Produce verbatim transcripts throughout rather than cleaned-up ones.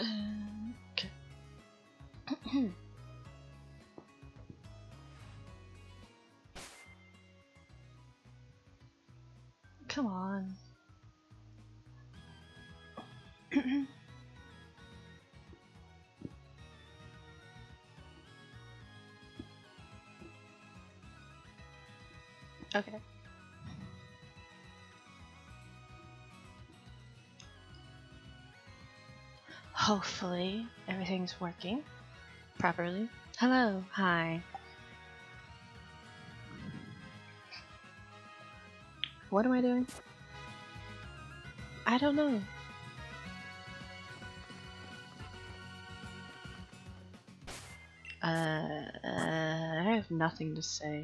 Um, okay. Come on. Okay. Hopefully everything's working properly. Hello, hi. What am I doing? I don't know. Uh, uh, I have nothing to say.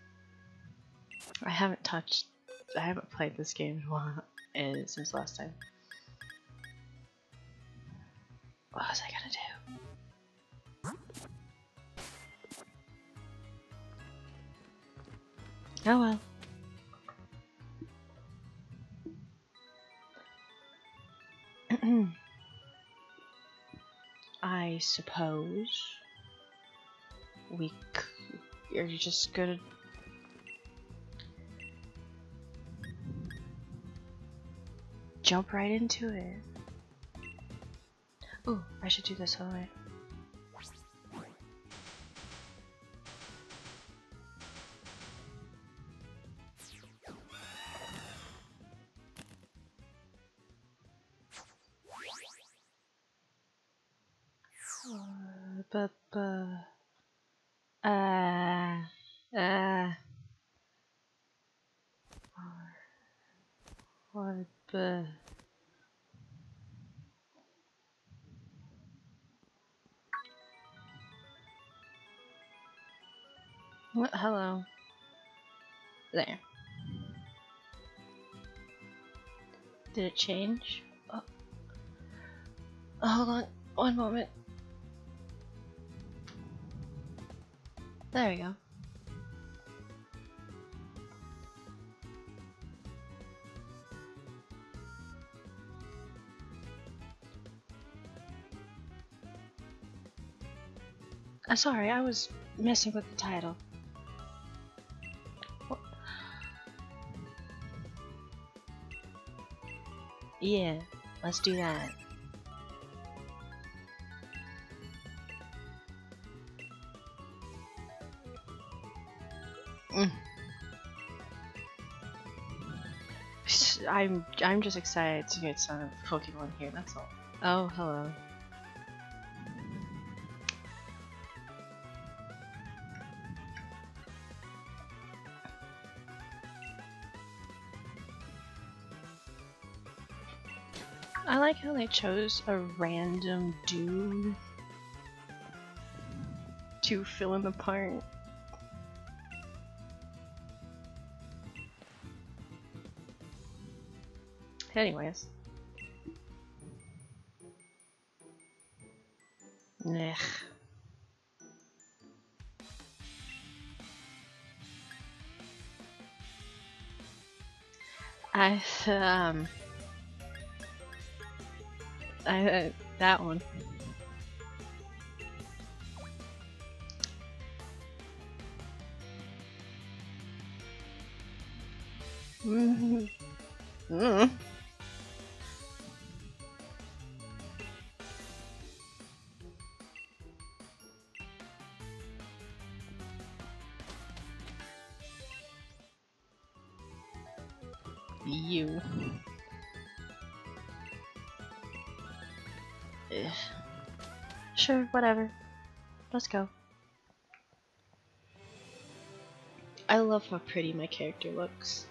I haven't touched, I haven't played this game in a while, uh, since last time. What was I gonna do? Oh well. I suppose we c are you just gonna jump right into it? Ooh, I should do this all right. Uh, bu uh, uh, what, bu What? Hello. There. Did it change? Oh. Oh, hold on. One moment. There we go. Uh, sorry, I was messing with the title. What? Yeah, let's do that. Mm. I'm I'm just excited to get some Pokemon here. That's all. Oh, hello. I like how they chose a random dude to fill in the part. Anyways. Ugh. I, um... I, uh, that one. Mm-hmm. Mm. You. Ugh. Sure, whatever. Let's go. I love how pretty my character looks.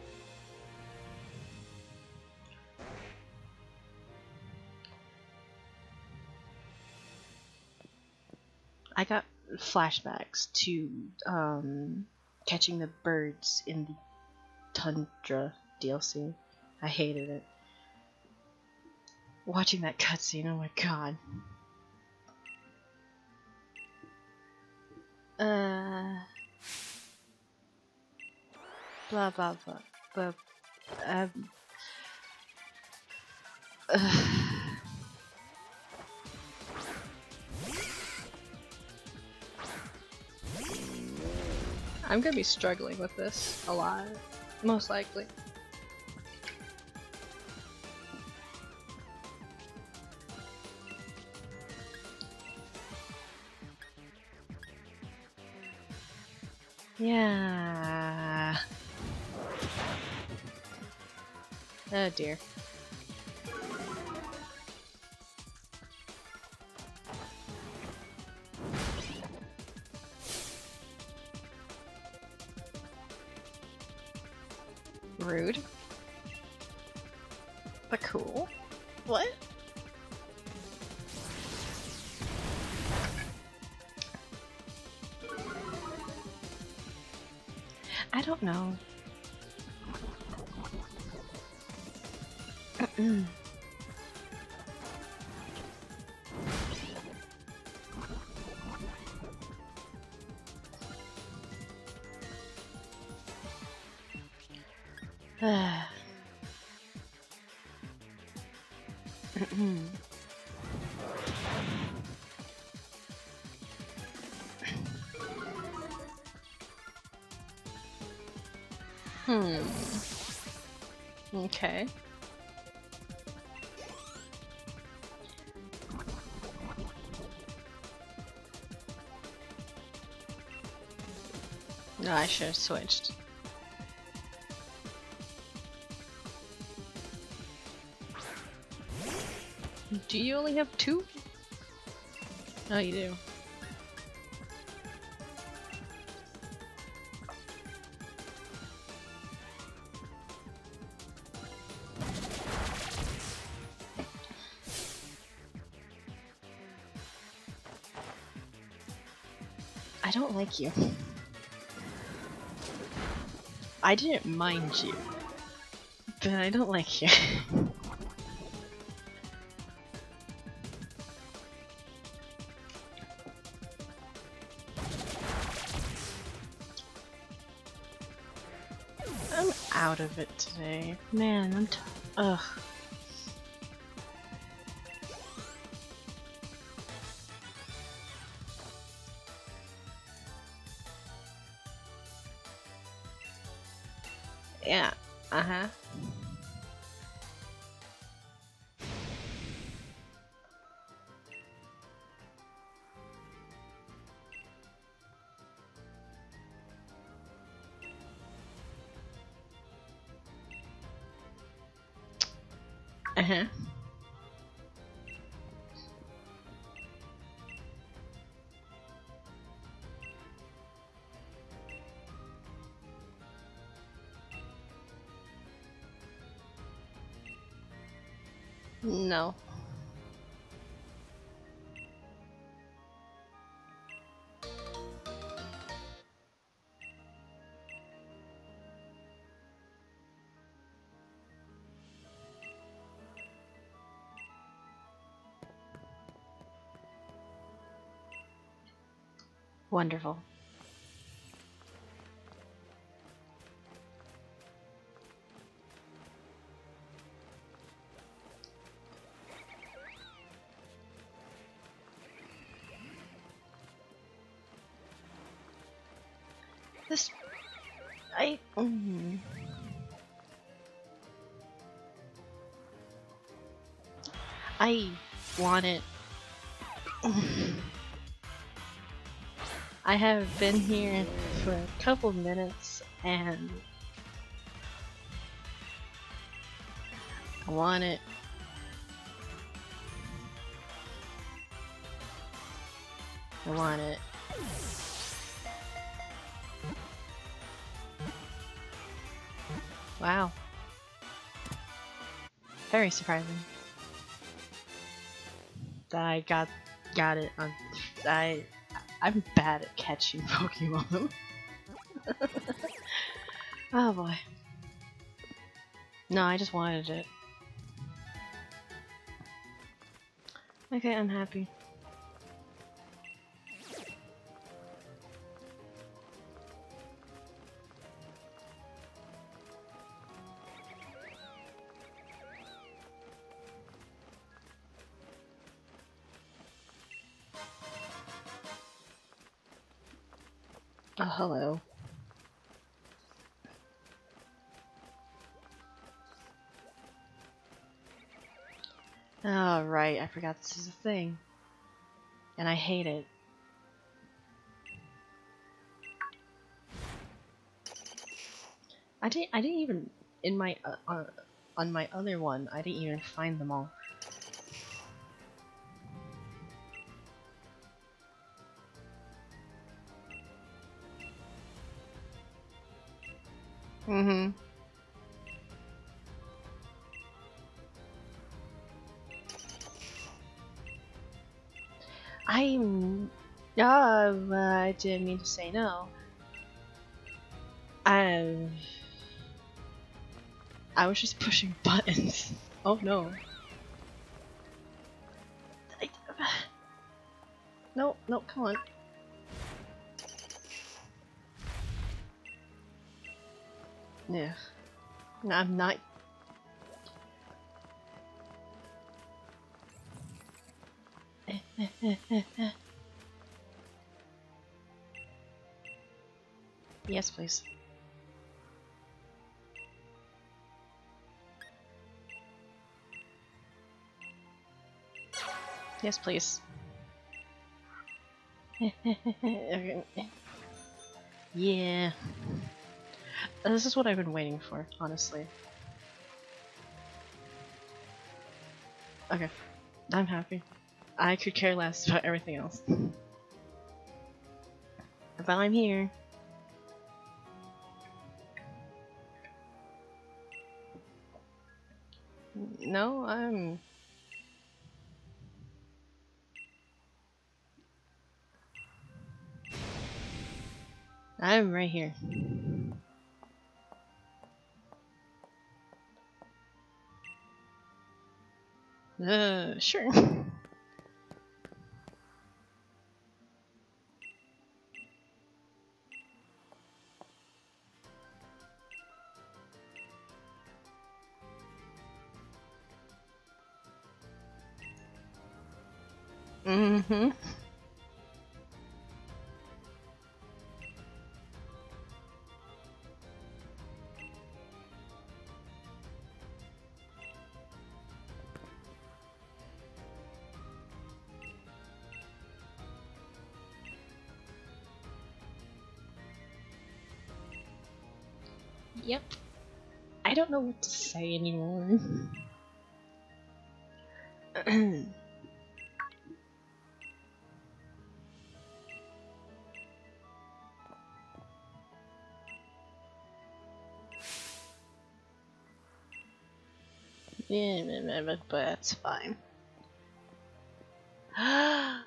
I got flashbacks to um, catching the birds in the Tundra D L C. I hated it. Watching that cutscene, oh my god. Uh, blah blah blah. Blah. Um. Uh, I'm gonna be struggling with this a lot, most likely. Yeah. Oh dear. Rude. But cool. What? I don't know. Hmm. Okay. No, I should have switched. Do you only have two? Oh, you do. I don't like you. I didn't mind you, but I don't like you. I'm out of it today. Man, I'm t- ugh. Yeah, uh-huh. Uh-huh. No. Wonderful. This... I... Mm. I want it. I have been here for a couple minutes and I want it. I want it. Wow. Very surprising. That I got got it on I I'm bad at catching Pokemon. Oh boy. No, I just wanted it. Okay, I'm happy. Oh, hello. Oh, right, I forgot this is a thing. And I hate it. I didn't I didn't even in my uh, uh, on my other one, I didn't even find them all. Mm-hmm. I'm uh, I didn't mean to say no. I I was just pushing buttons. Oh no. I, no, no, come on. Yeah. No, I'm not. Yes, please. Yes, please. Okay. Yeah. This is what I've been waiting for, honestly. Okay. I'm happy. I could care less about everything else. But I'm here. No, I'm... I'm right here. Uh, sure. Mm-hmm. Yep. I don't know what to say anymore. Yeah, but that's fine. uh,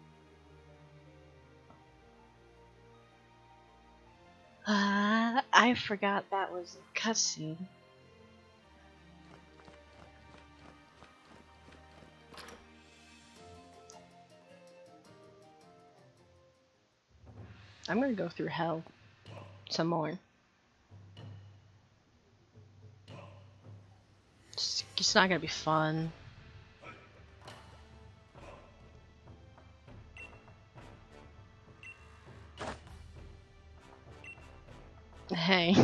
I forgot that was a cutscene. I'm gonna go through hell some more. It's, it's not gonna be fun. Hey.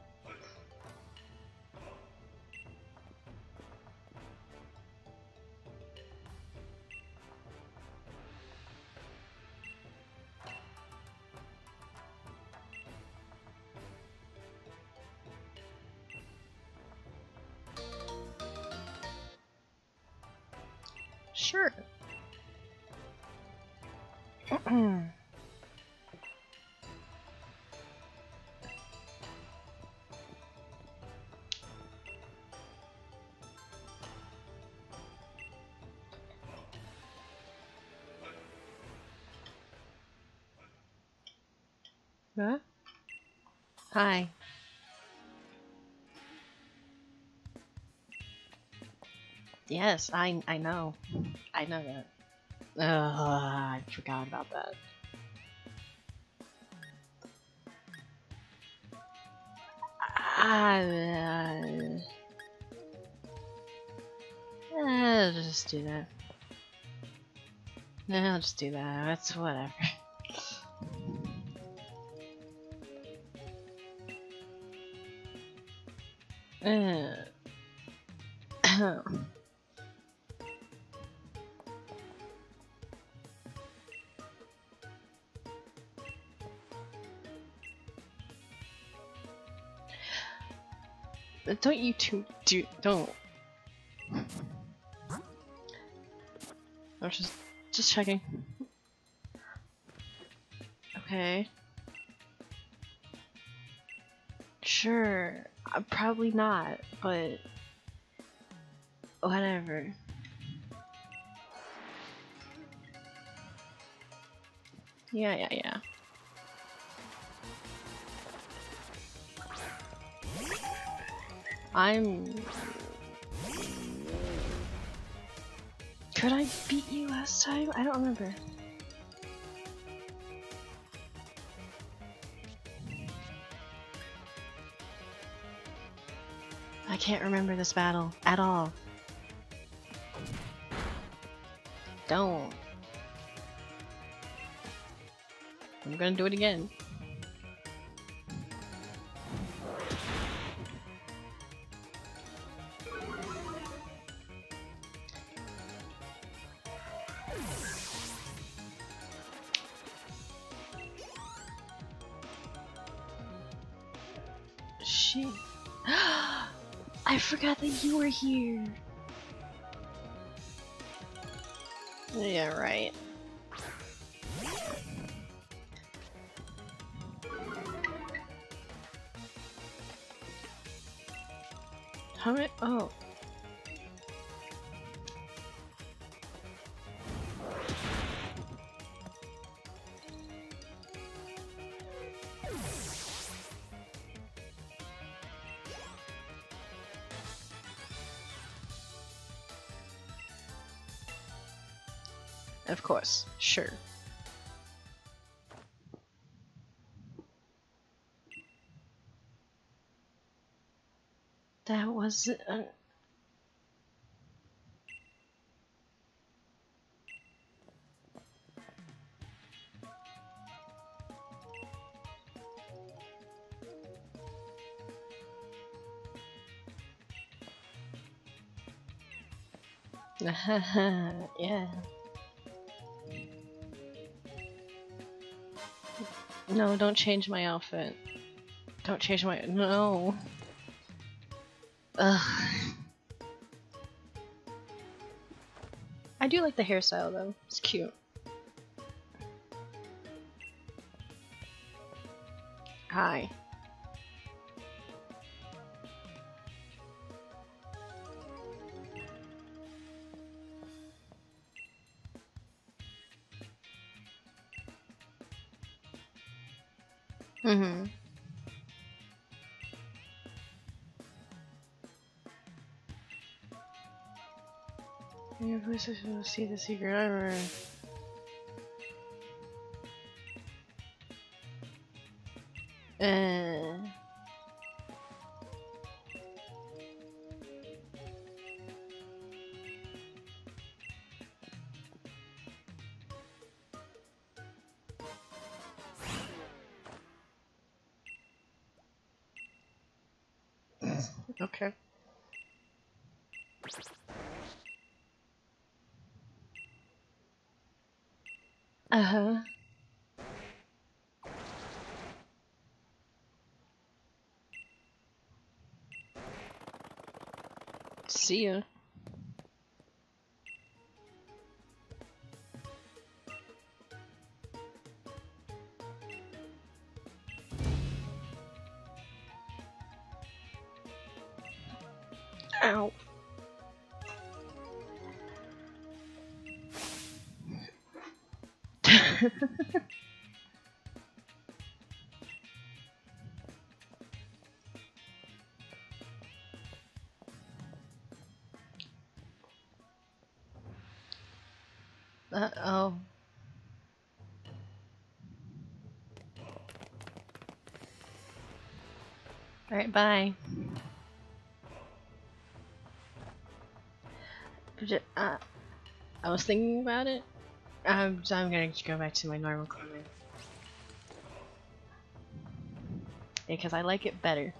Sure. Huh? Hi. Yes, I I know. I know that. Ugh, I forgot about that. Uh, uh, I'll just do that. No, I'll just do that. That's whatever. Uh. Don't you two do don't. I was just just checking. Okay. Sure. Uh, probably not, but whatever. Yeah, yeah, yeah. I'm... Could I beat you last time? I don't remember. I can't remember this battle at all. Don't. I'm gonna do it again. Shit. I forgot that you were here. Yeah, right. How many? Oh. Of course, sure. That was uh... yeah. No, don't change my outfit. Don't change my- no. Ugh. I do like the hairstyle though. It's cute. Hi. Mm-hmm. Your voice will see the secret armor. Uh. Okay. Uh-huh. See ya. Ow. Uh oh. Alright, bye. Uh, I was thinking about it. Um, so I'm gonna go back to my normal clothing. Because I like it better.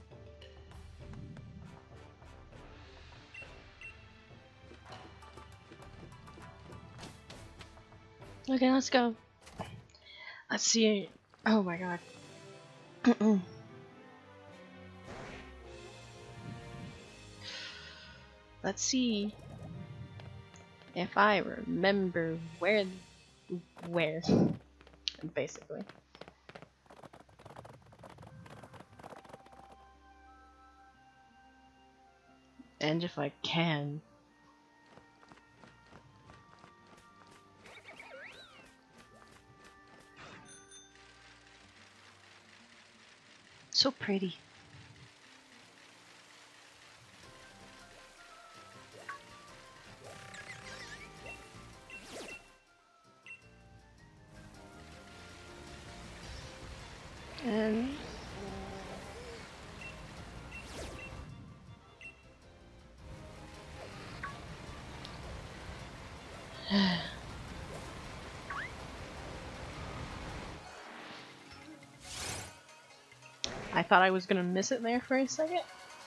Okay, let's go. Let's see. Oh my god. Let's see if I remember where, where, basically. And if I can. So pretty. And I thought I was gonna miss it there for a second.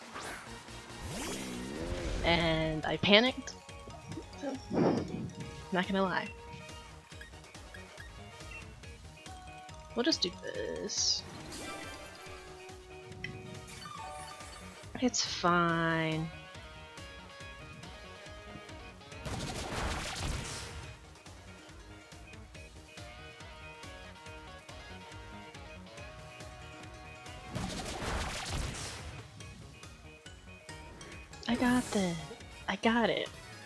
And I panicked. So, not gonna lie. We'll just do this. It's fine. I got this. I got it.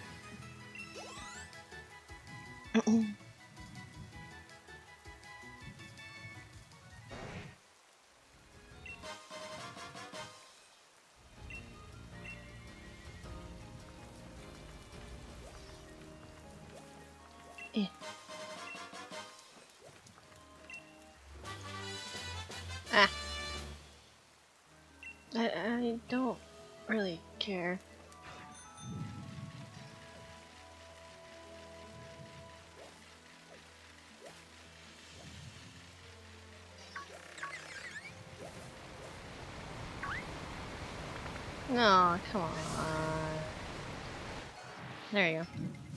Eh. Ah. I, I don't really care. No, come on. There you go.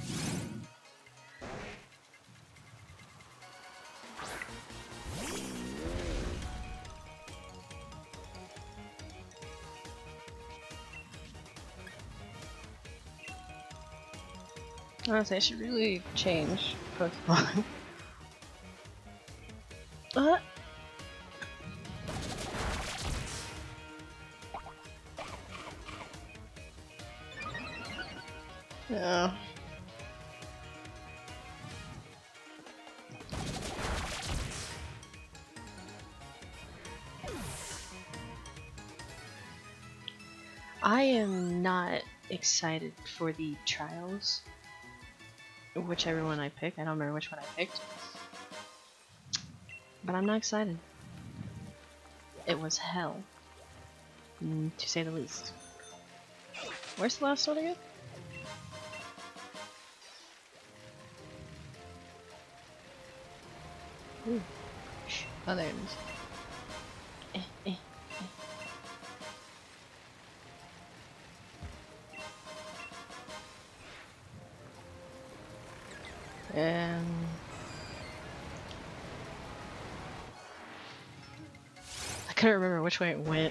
Honestly, I should really change Pokemon. What? No. I am not excited for the trials. Whichever one I pick. I don't remember which one I picked. But I'm not excited. It was hell. Mm, to say the least. Where's the last one again? Ooh. Oh, there it is. Eh, eh, eh. And I couldn't remember which way it went.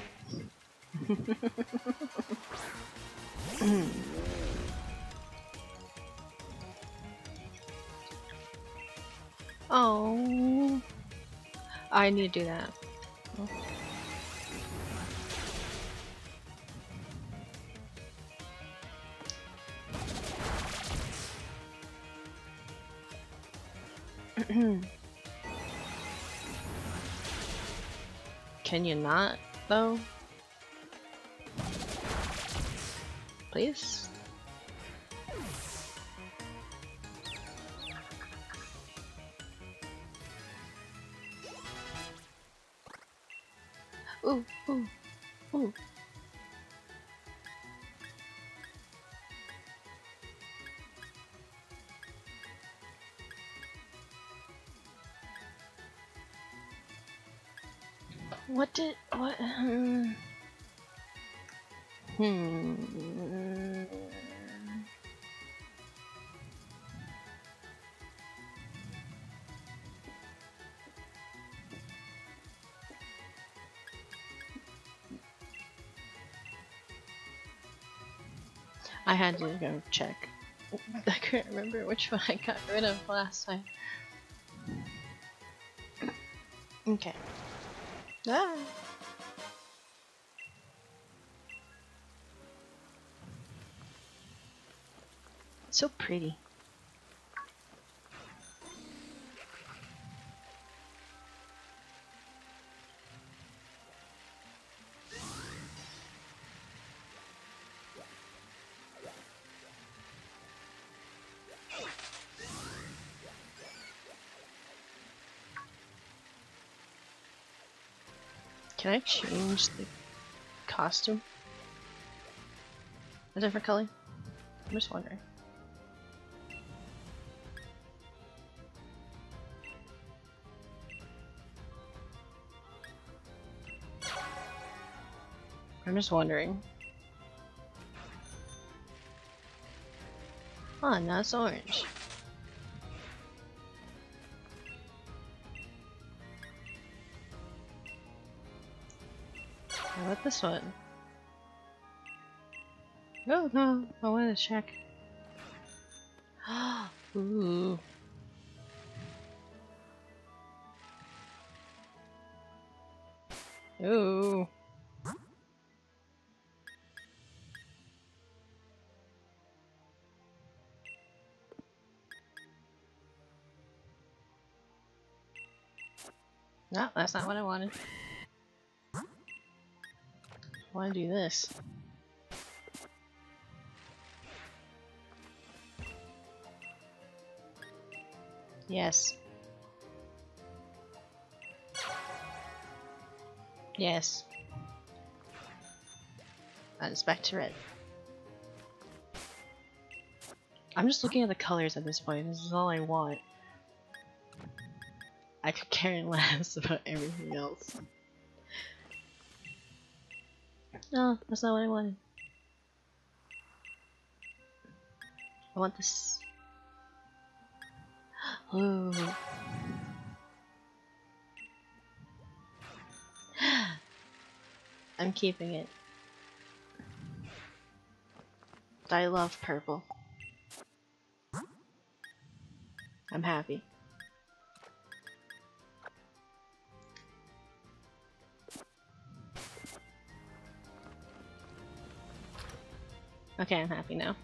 Oh, I need to do that. Oh. Can you not, though? Please? Ooh, ooh, ooh. What did, what, um, hmm. I had to go check. I couldn't remember which one I got rid of last time. Okay. Ah. It's so pretty. Can I change the costume? A different color? I'm just wondering. I'm just wondering. Oh, now it's orange. How about this one? No, no, I wanted to check. Ooh. Ooh. No, that's not what I wanted. I want to do this. Yes. Yes. And it's back to red. I'm just looking at the colors at this point. This is all I want. I could care less about everything else. No, that's not what I wanted. I want this. Ooh. I'm keeping it. I love purple. I'm happy. Okay, I'm happy now.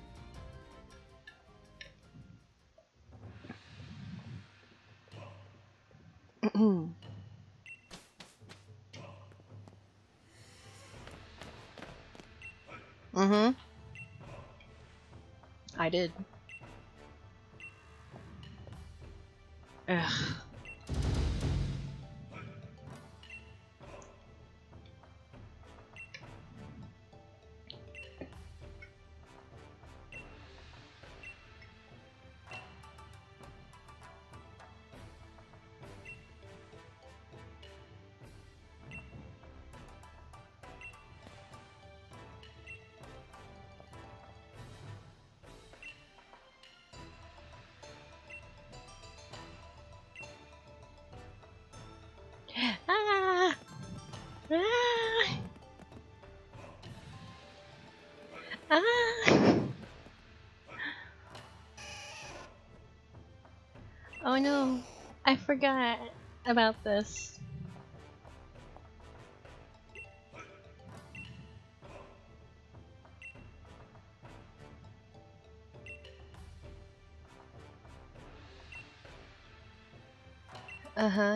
Mm-hmm. I did. Ugh. Ah! Ah! Ah! Oh no, I forgot about this. Uh-huh.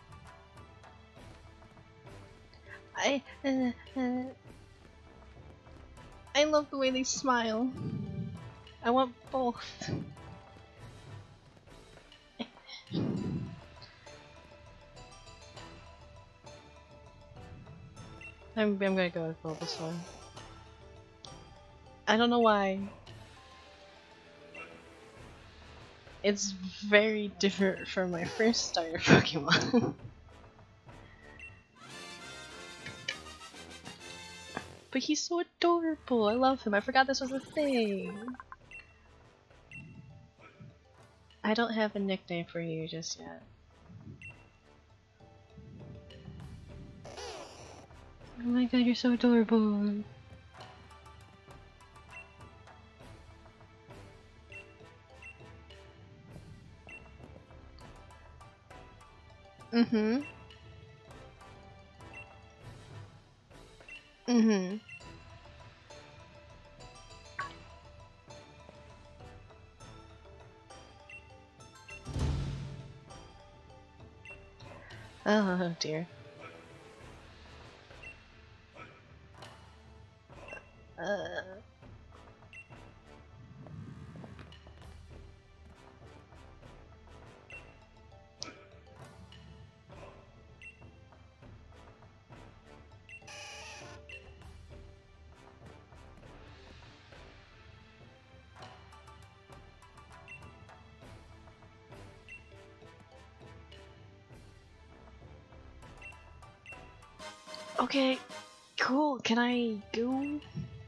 I uh, uh, I love the way they smile. I want both. I'm I'm gonna go with Bulbasaur. I don't know why. It's very different from my first starter Pokemon. But he's so adorable. I love him. I forgot this was a thing. I don't have a nickname for you just yet. Oh my god, you're so adorable. Mm-hmm. Mm-hmm. Oh dear. Uh. Okay, cool. Can I go?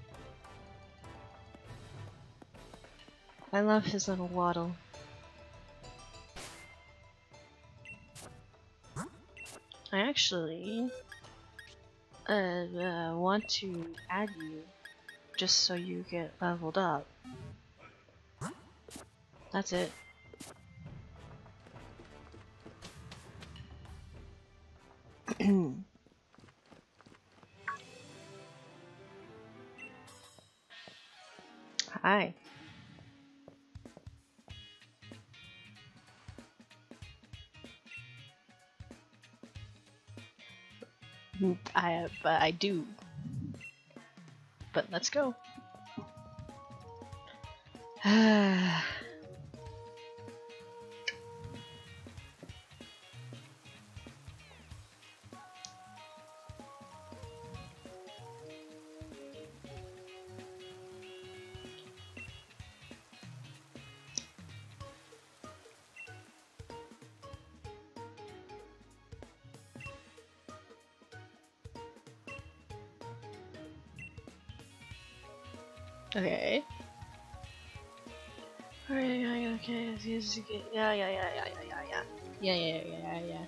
I love his little waddle. I actually uh, uh, want to add you just so you get leveled up. That's it. Hi. I but I do. But let's go. Okay. Alright, yeah, okay, yeah, yeah, yeah, yeah, yeah, yeah, yeah, yeah, yeah, yeah, yeah, yeah.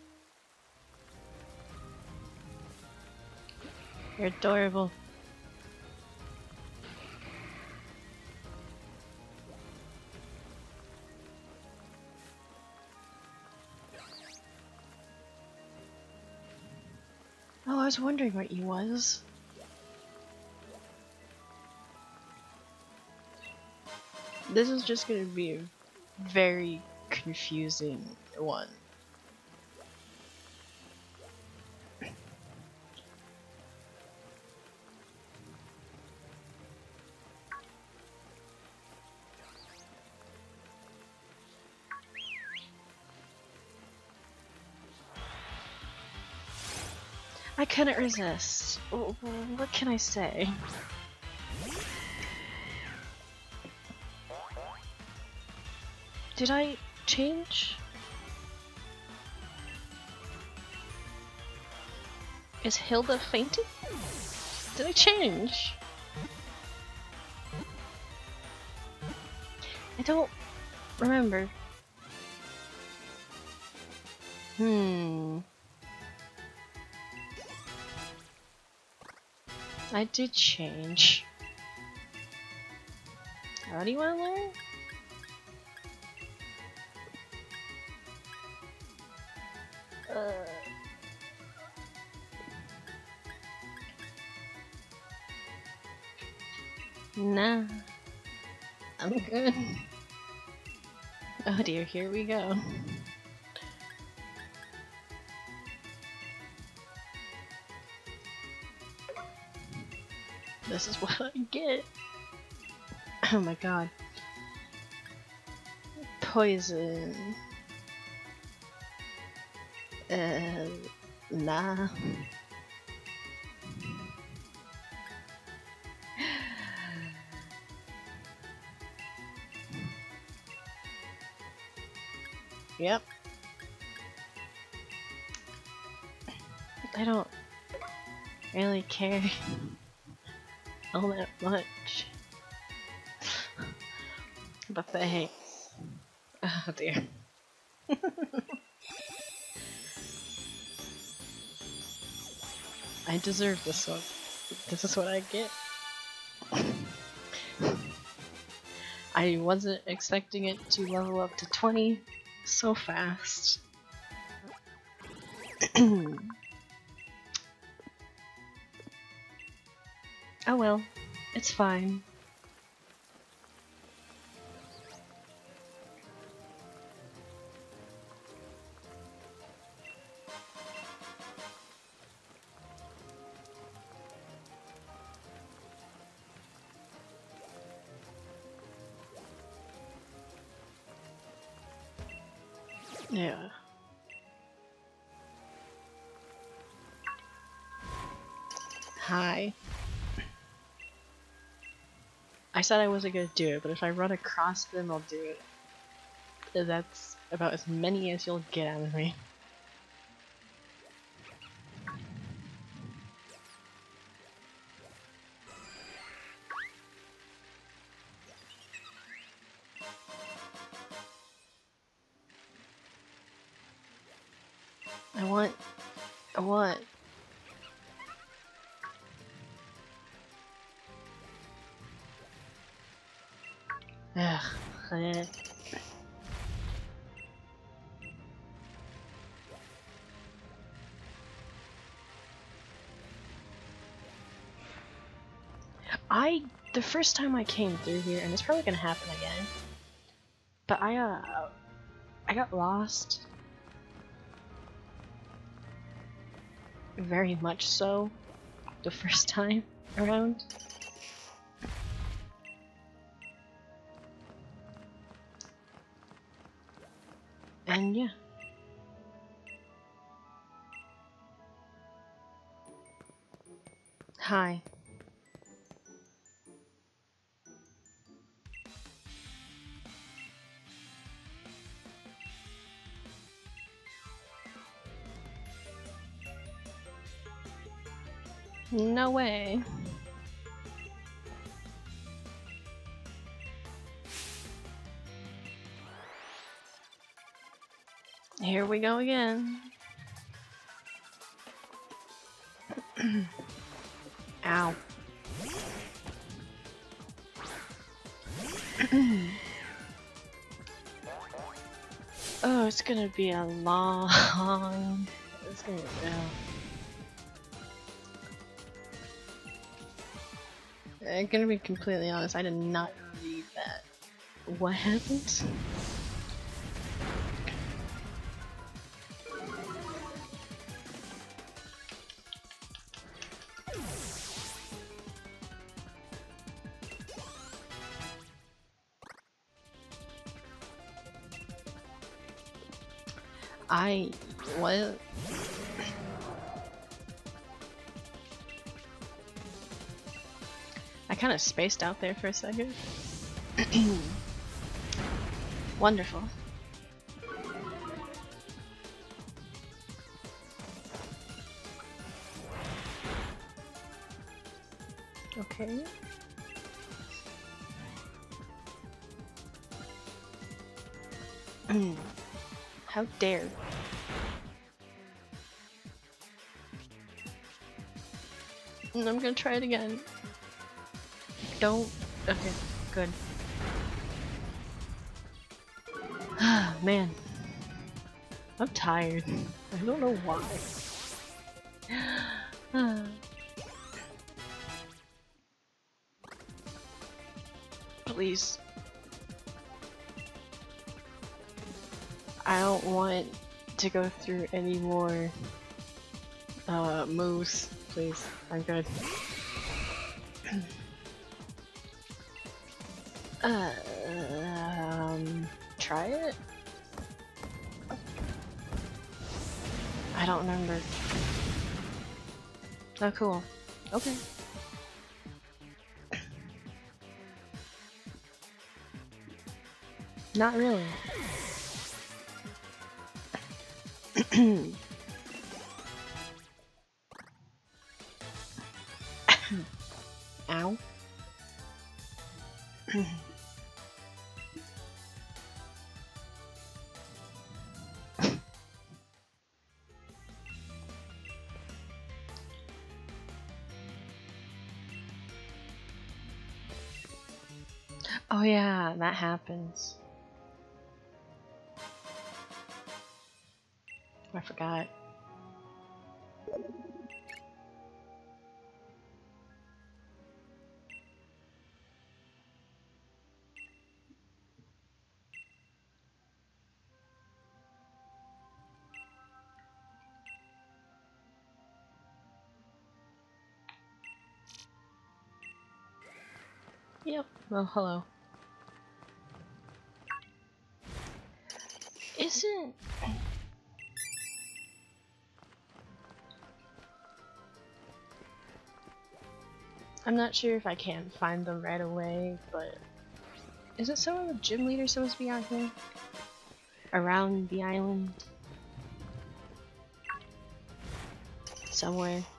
You're adorable. Oh, I was wondering what he was. This is just gonna be a very confusing one. I couldn't resist. What can I say? Did I change? Is Hilda fainting? Did I change? I don't remember. Hmm. I did change. How do you want to learn? Uh. Nah. I'm good. Oh dear, here we go. This is what I get. Oh my god. Poison. Uh, nah. Yep. I don't really care all that much. But thanks. Oh dear. I deserve this one. This is what I get. I wasn't expecting it to level up to twenty so fast. Oh well, it's fine. Yeah. Hi. I said I wasn't gonna do it, but if I run across them, I'll do it. That's about as many as you'll get out of me. I want... I want... Ugh. eh. I... The first time I came through here, and it's probably gonna happen again, but I, uh... I got lost. Very much so. The first time around. And yeah. Hi. No way. Here we go again. Ow. Oh, it's gonna be a long... It's gonna go. I'm gonna be completely honest, I did not read that. What happened? I... what? I kind of spaced out there for a second. Wonderful. Okay. How dare. And I'm gonna try it again. Don't. Okay, good. Man. I'm tired. I don't know why. Please. I don't want to go through any more uh, moves, please. I'm good. uh, um, try it? I don't remember. Oh, cool. Okay. Not really. Ow. Oh yeah, that happens. I forgot. Yep. Well, hello. Isn't... I'm not sure if I can find them right away, but... Isn't some of the gym leaders supposed to be out here? Around the island? Somewhere?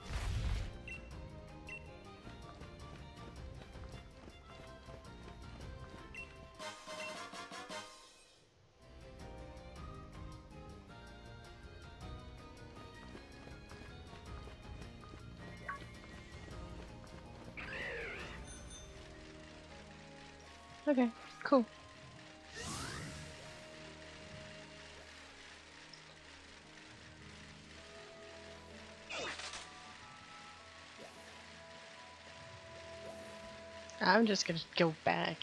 Okay, cool. I'm just gonna go back.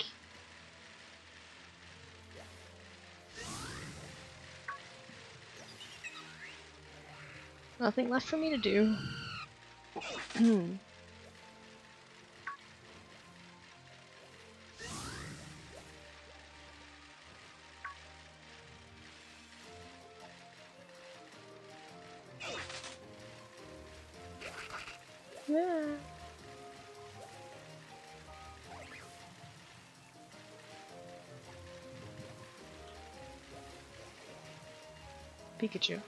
Nothing left for me to do. Yeah. Pikachu.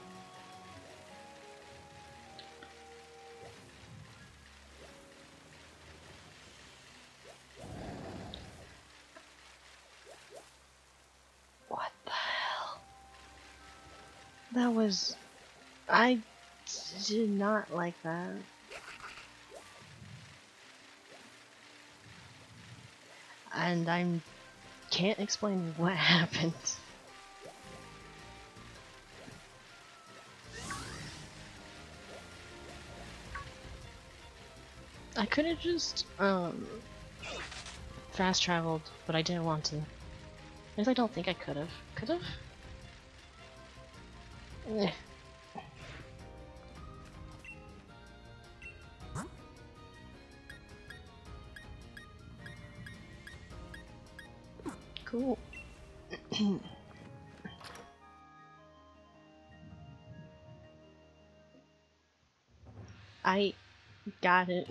What the hell? That was... I did not like that. And I can't explain what happened. I could have just um fast traveled, but I didn't want to. I guess I don't think I could have. Could have? Eh. Cool. I got it.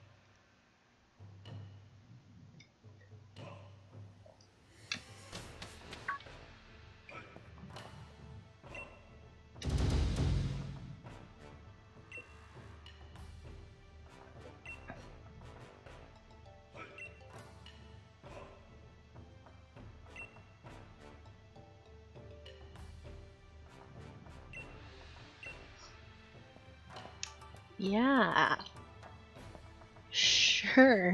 Yeah. Sure.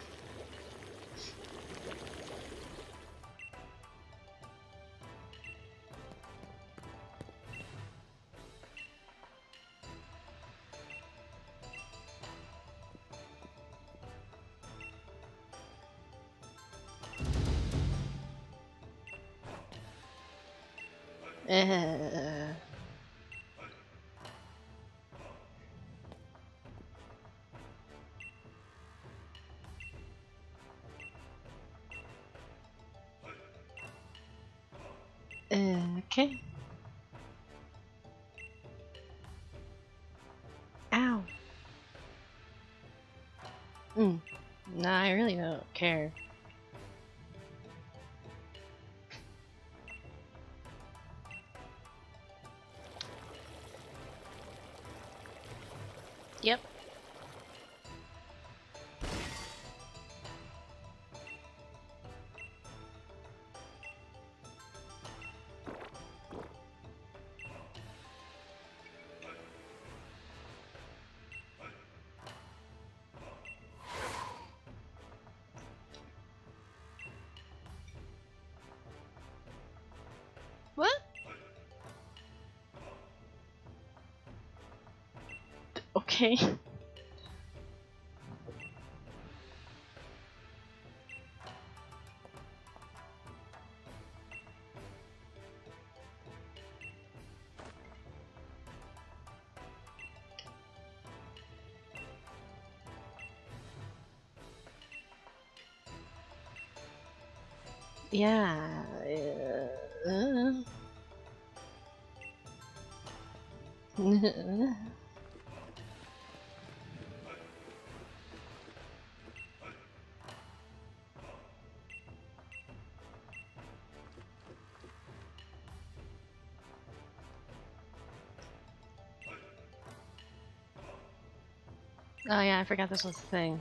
Uh, okay. Ow. Mm. Nah, I really don't care. Yep. What? Okay. Yeah. Uh, uh. Oh yeah, I forgot this was a thing.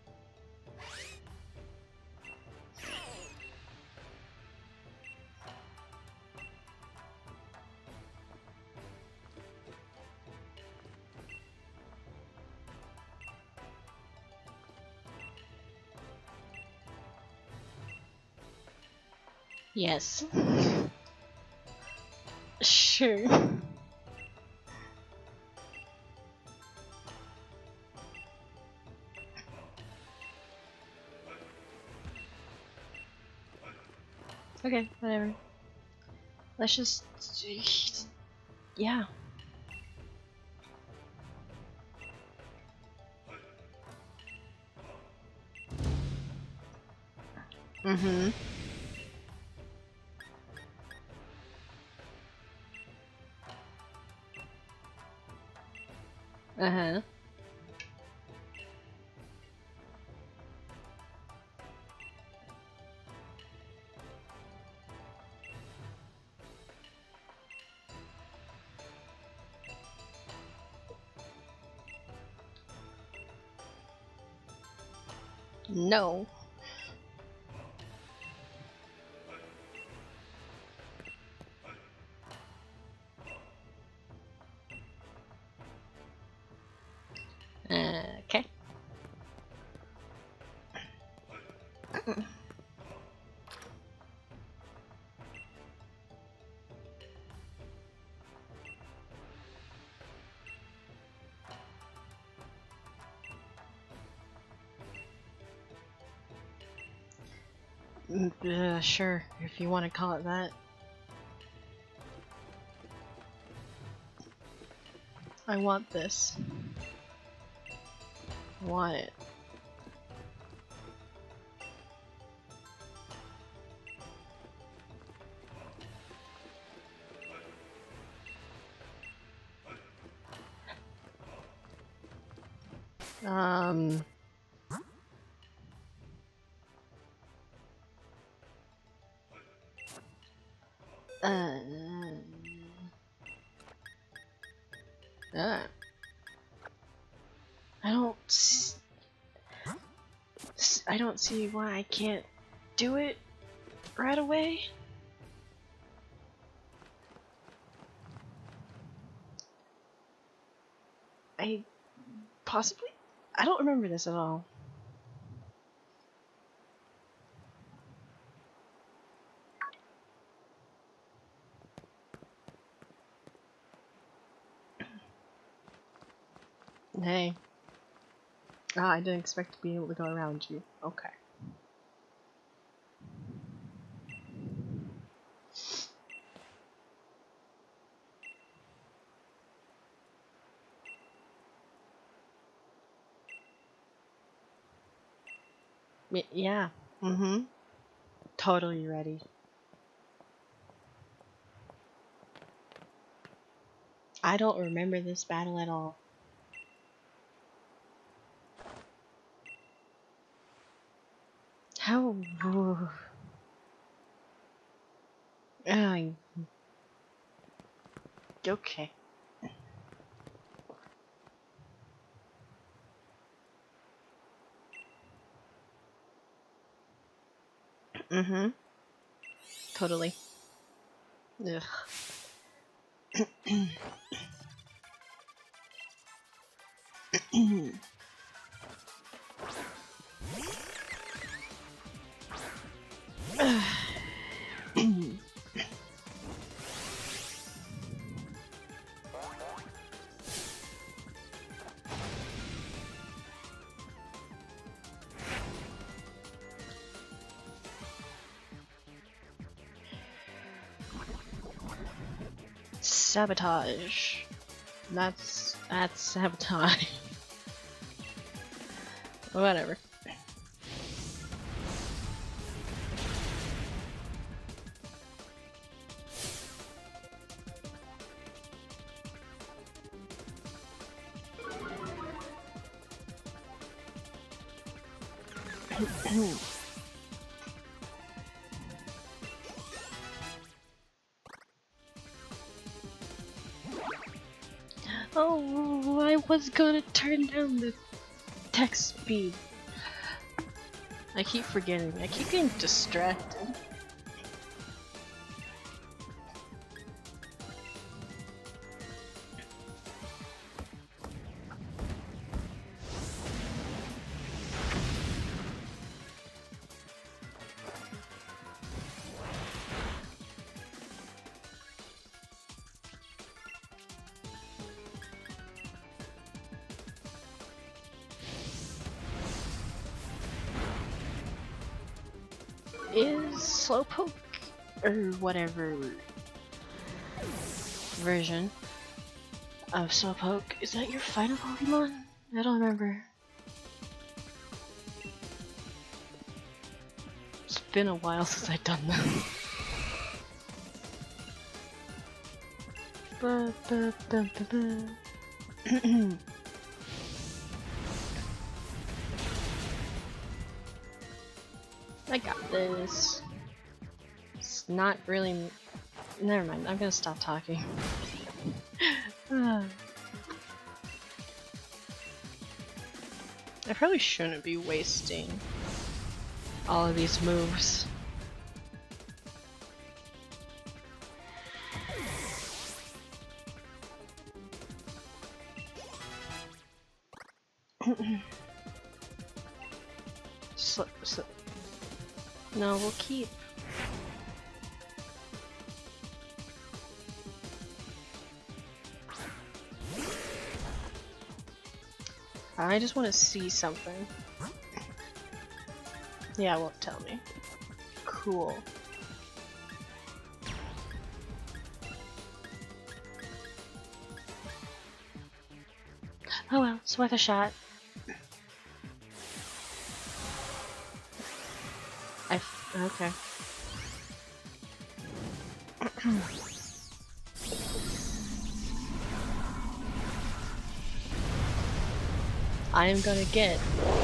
Yes. Sure. Okay, whatever. Let's just... Yeah. Mm-hmm. Uh-huh. No. Uh, okay. Mm, uh, sure, if you want to call it that. I want this. I want it. Um... Uh... Uh... I don't s I don't see why I can't do it right away. I possibly? I don't remember this at all. Hey. Ah, I didn't expect to be able to go around you. Okay. Y yeah. Mm-hmm. Totally ready. I don't remember this battle at all. How? Uh, okay. Mm-hmm. Totally. Ugh. Sabotage. That's that's sabotage. Whatever. Oh, I was gonna turn down the text speed. I keep forgetting. I keep getting distracted. Is Slowpoke, or whatever version of Slowpoke, is that your final Pokemon? I don't remember. It's been a while since I've done that. Ba, ba, ba, ba, ba. I got this. It's not really. Never mind, I'm gonna stop talking. I probably shouldn't be wasting all of these moves. so, so. No, we'll keep. I just want to see something. Yeah, it won't tell me. Cool. Oh well, it's worth a shot. I f okay. I am gonna get.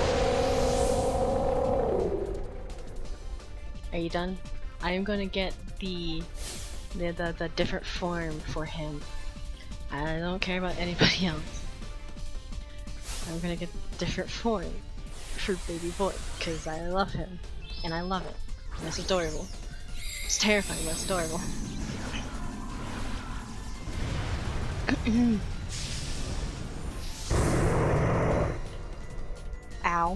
Are you done? I am gonna get the the the, the different form for him. I don't care about anybody else. I'm gonna get different form for Baby Boy because I love him and I love it. And it's adorable. It's terrifying, but it's adorable. Ow.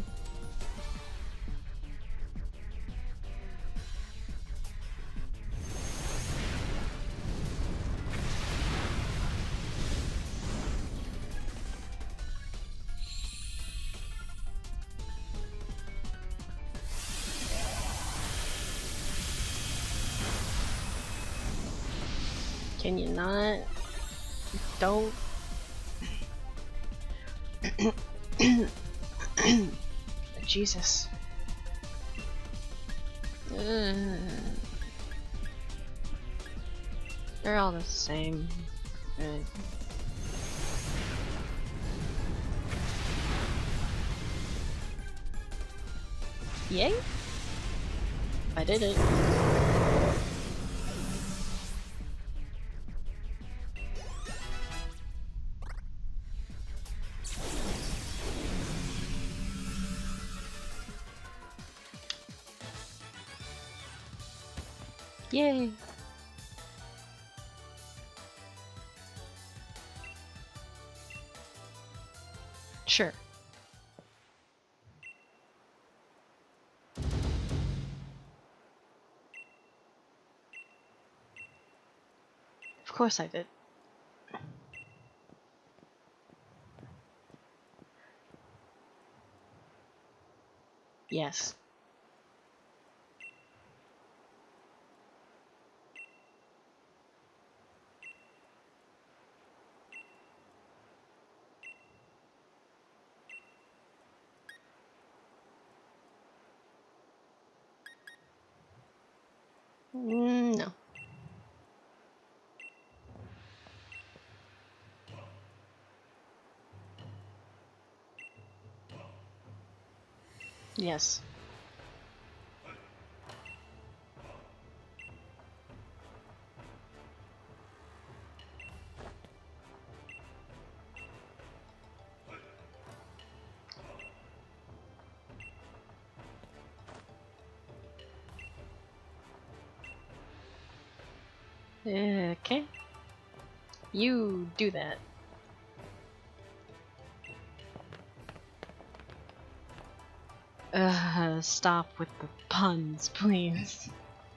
Can you not? Don't. Jesus. Uh, they're all the same. Uh, Yay! I did it. Yay! Sure. Of course I did. Yes. Mm, no. Yes. Okay. You do that. Uh, stop with the puns, please.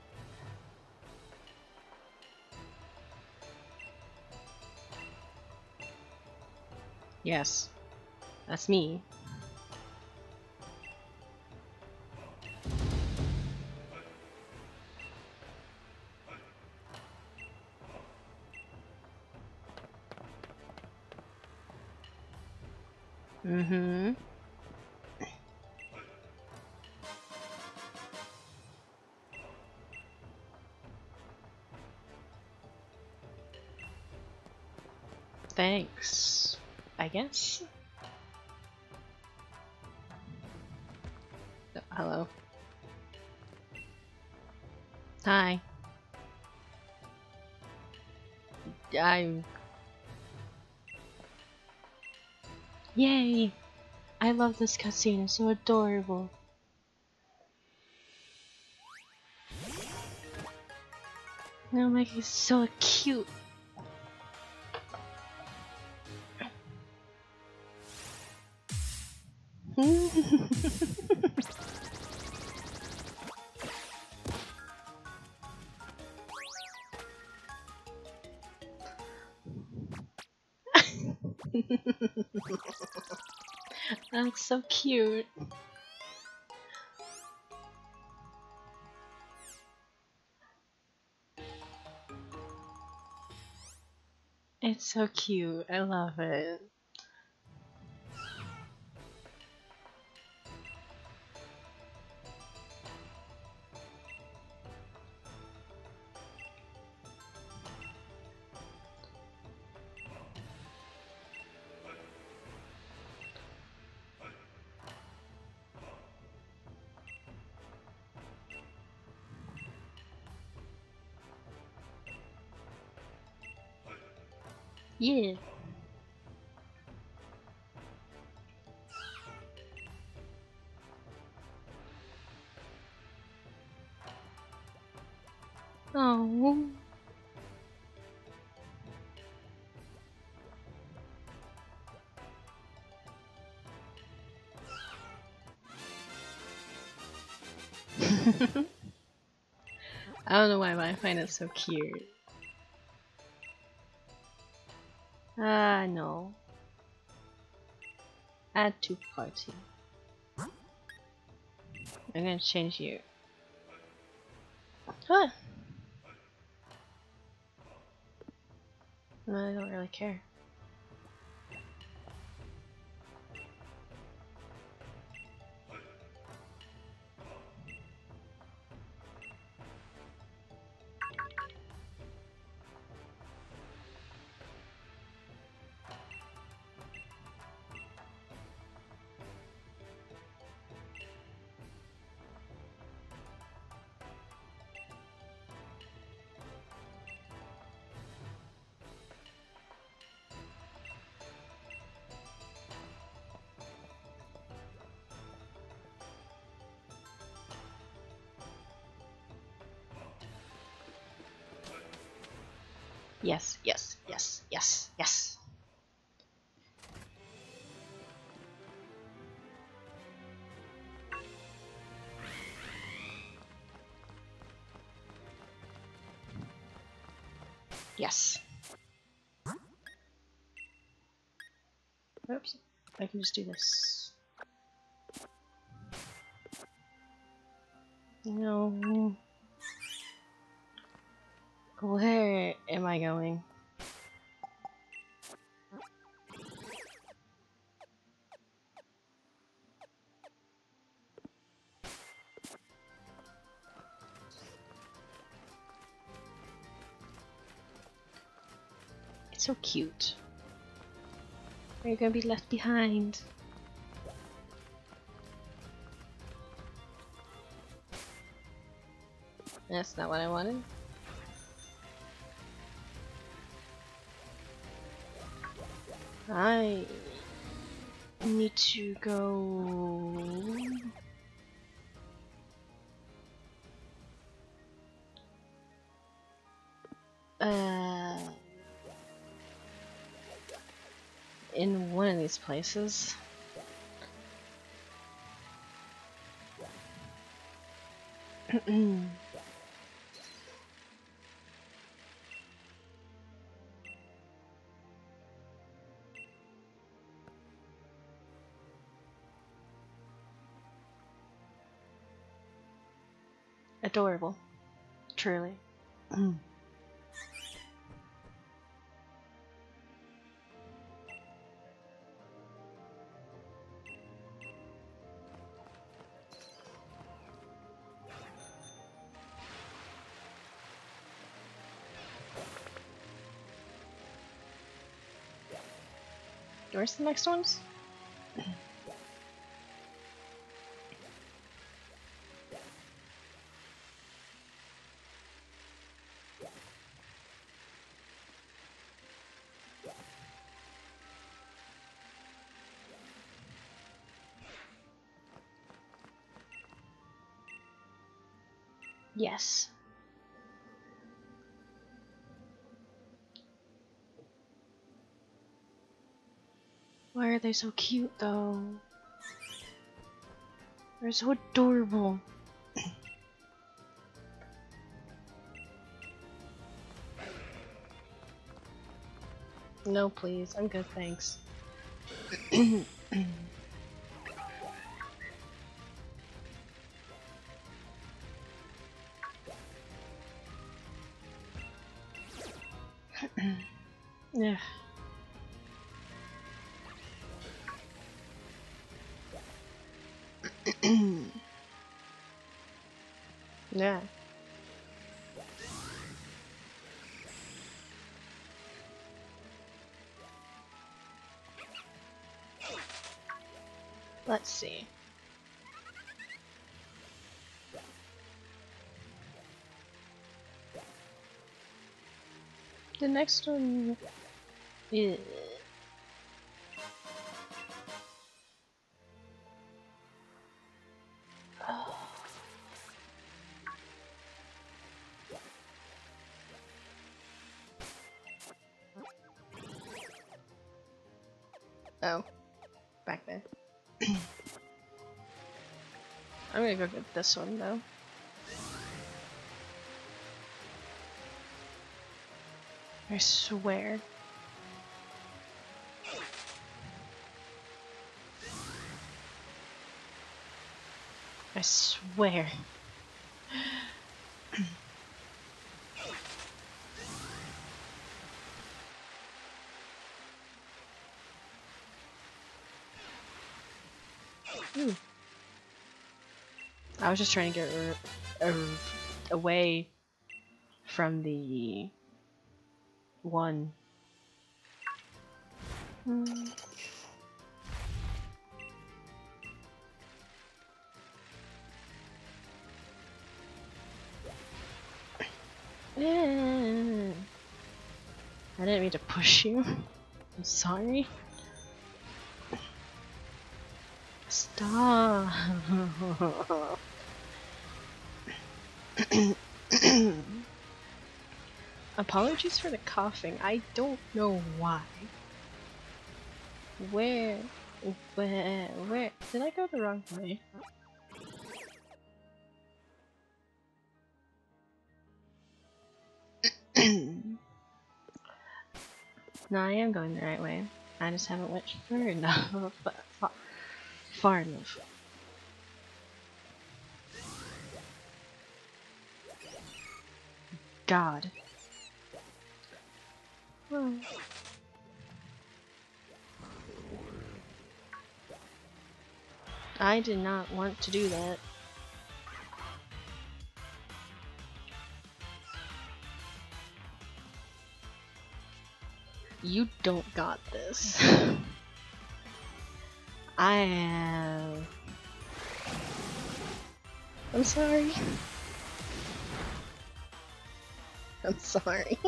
Yes. That's me. Mm-hmm. Thanks. I guess? Oh, hello. Hi. I'm... Yay! I love this cutscene, it's so adorable. Oh my god, he's so cute. That's so cute. It's so cute. I love it. Yeah. Oh. I don't know why, but I find it so cute. Ah, uh, no. Add to party. I'm gonna change you. Huh. No, I don't really care. Yes, yes, yes, yes, yes. Yes. Oops. I can just do this. No. Where am I going? So cute. Are you gonna be left behind? That's not what I wanted. I need to go. Uh, in one of these places. Adorable, truly. Where's the next ones? Yes. Why are they so cute though? They're so adorable. No, please. I'm good, thanks. Yeah. Yeah. Let's see. The next one is... Oh, back there. I'm gonna go get this one though. I swear. I swear. Ooh. I was just trying to get r r away from the one. Mm. Yeah. I didn't mean to push you. I'm sorry. Stop. Apologies for the coughing. I don't know why. Where? Where? Where? Did I go the wrong way? No, I am going the right way. I just haven't went far enough. far, far enough. God. Oh. I did not want to do that. You don't got this. I am. I'm sorry. I'm sorry.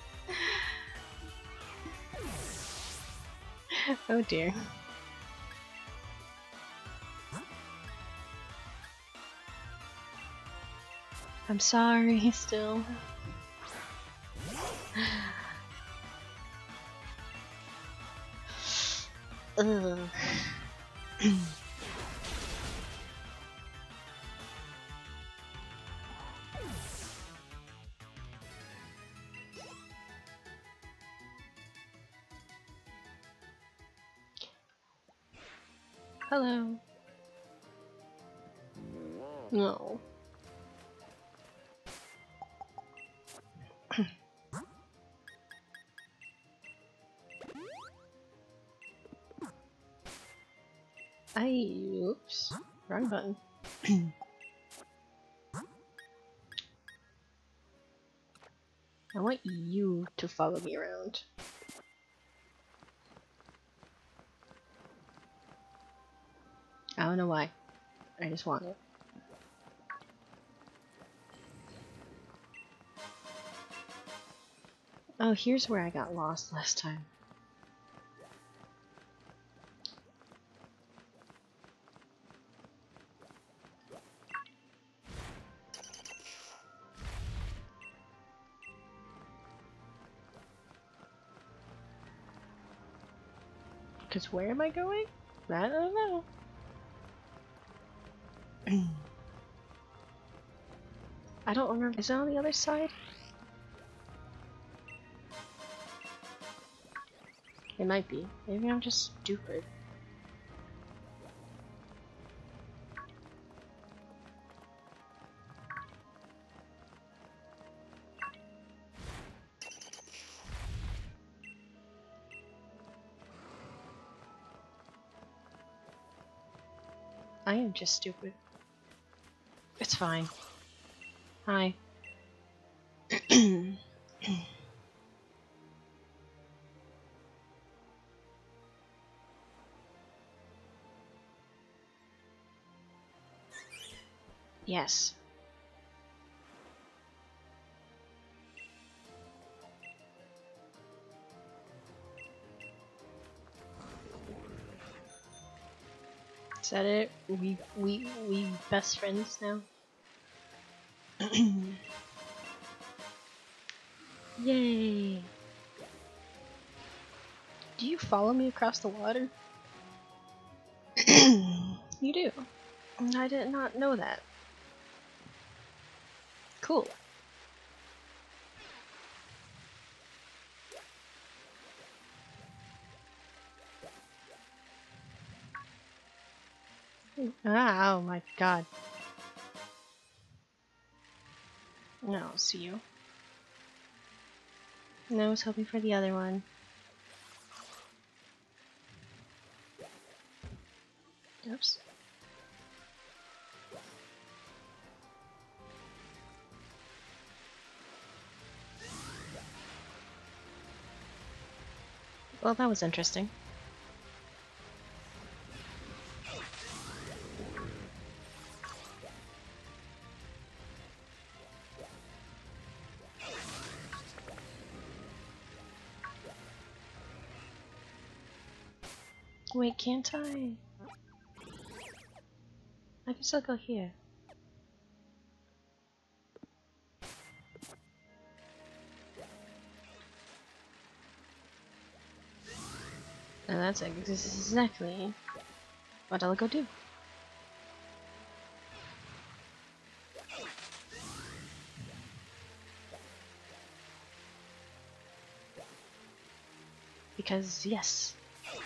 Oh dear. I'm sorry still. Ugh. Hello. No. I oops. Wrong button. I want you to follow me around. I don't know why. I just want it. Oh, here's where I got lost last time. Cause where am I going? I don't know. I don't remember. Is it on the other side? It might be. Maybe I'm just stupid. I am just stupid. It's fine. Hi. Yes. Is that it? We we we best friends now? Yay! Do you follow me across the water? You do. I did not know that. Cool. Ah, oh my god. No, I'll see you. No, I was hoping for the other one. Oops. Well, that was interesting. Wait, can't I? I can still go here. And that's exactly what I'll go do. Because, yes.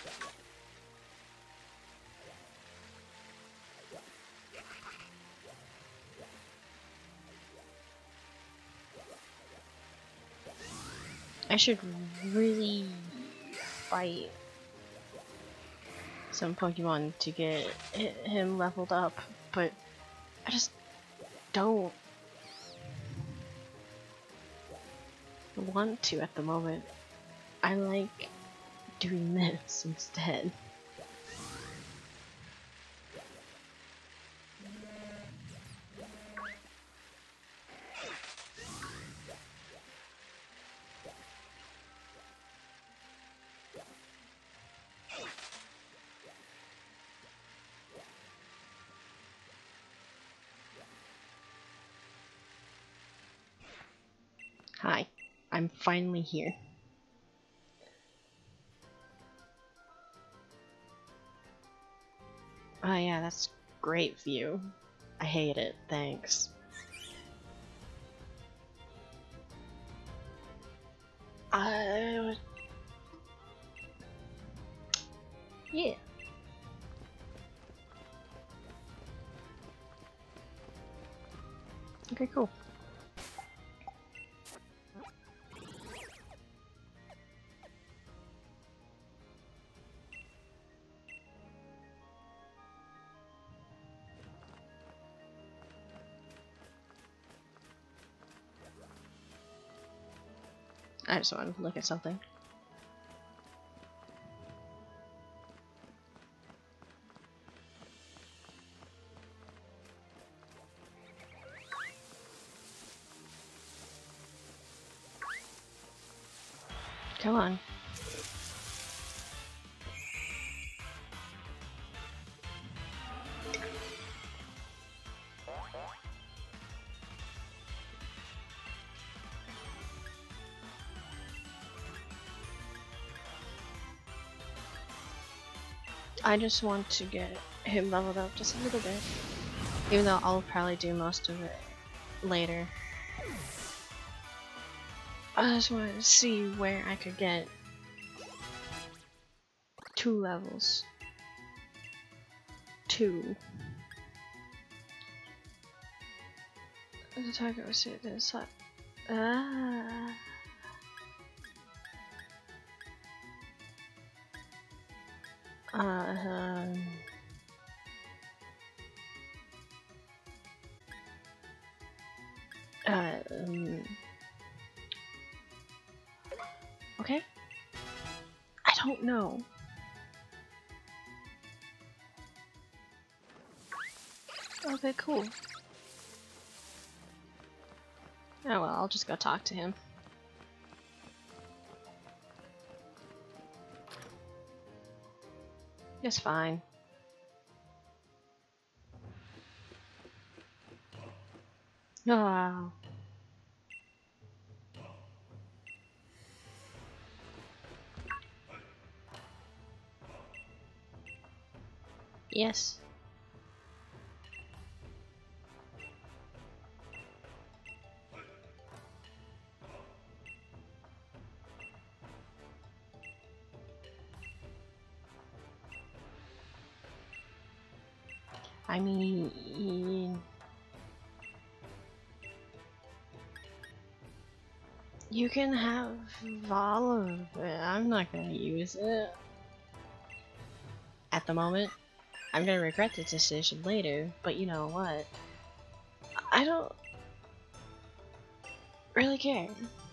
I should really fight some Pokemon to get him leveled up, but I just don't want to at the moment. I like doing this instead. Hi, I'm finally here. Oh yeah, that's great view. I hate it, thanks. I... Yeah. Okay, cool. I just wanted to look at something. Come on. I just want to get him leveled up just a little bit. Even though I'll probably do most of it later. I just wanted to see where I could get two levels. Two. The target was to this side. Ah. Um. Um. Okay. I don't know. Okay, cool. Oh well, I'll just go talk to him. It's fine. Oh. Yes. I mean, you can have all of it. I'm not gonna use it at the moment. I'm gonna regret the decision later, but you know what? I don't really care.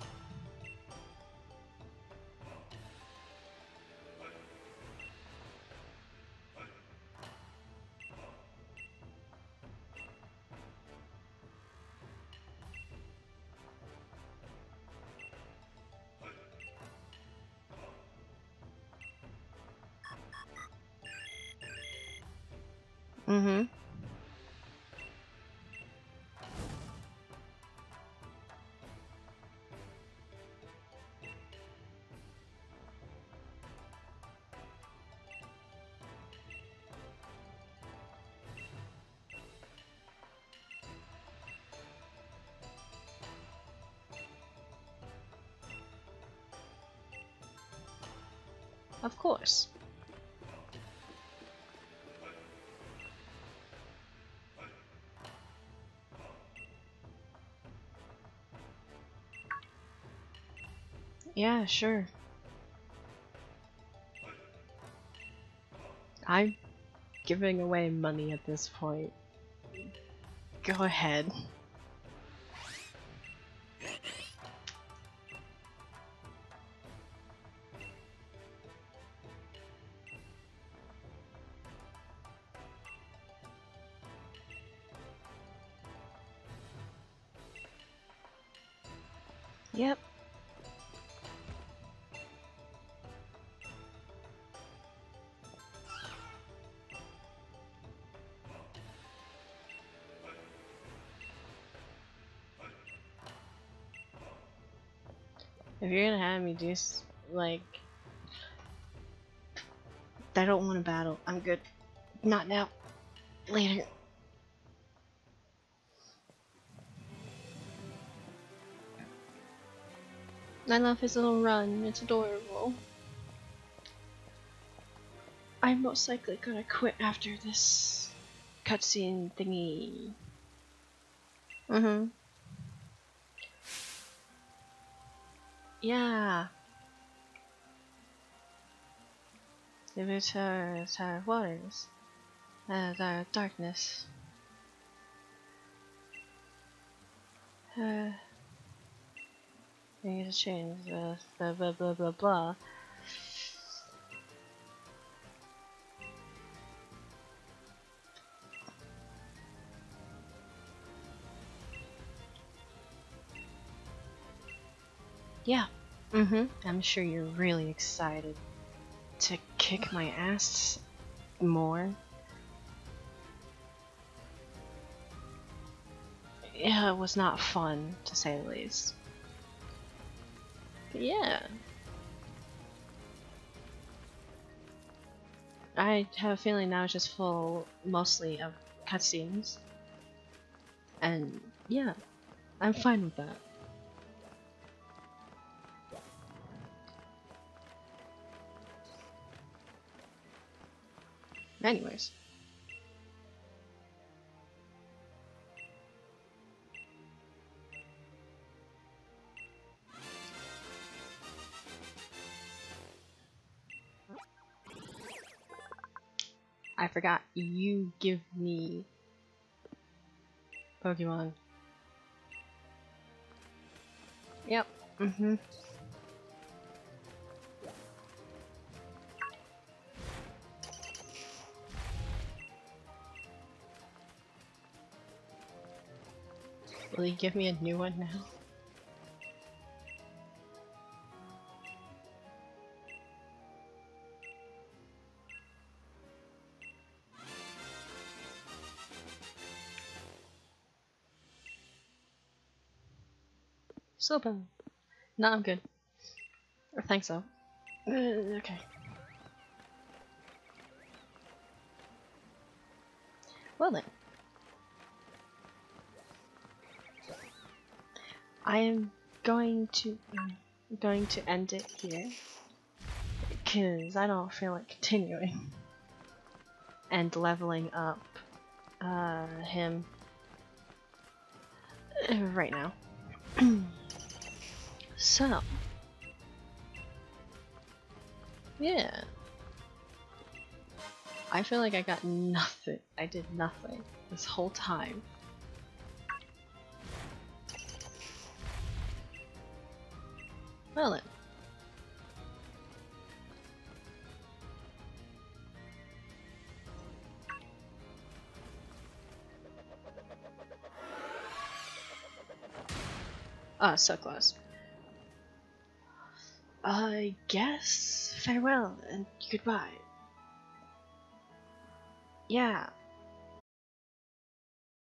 Mm-hmm. Of course. Yeah, sure. I'm giving away money at this point. Go ahead. Yep. If you're gonna have me do s like, I don't want to battle. I'm good. Not now. Later. I love his little run. It's adorable. I'm most likely gonna quit after this cutscene thingy. Mm-hmm. Yeah. If it's her, it's her waters. Uh, the darkness. Uh, I need to change the blah blah blah blah blah. Yeah. Mm-hmm. I'm sure you're really excited to kick my ass more. Yeah, it was not fun, to say the least. But yeah. I have a feeling now it's just full mostly of cutscenes. And yeah, I'm fine with that. Anyways. I forgot you give me Pokemon. Yep. Mm-hmm. Will you give me a new one now? Slowpoke. No, I'm good. I think so. Uh, okay. Well then. I am going to um, going to end it here because I don't feel like continuing and leveling up uh, him uh, right now. So yeah, I feel like I got nothing. I did nothing this whole time. Well then. Ah, so close. I guess farewell and goodbye. Yeah.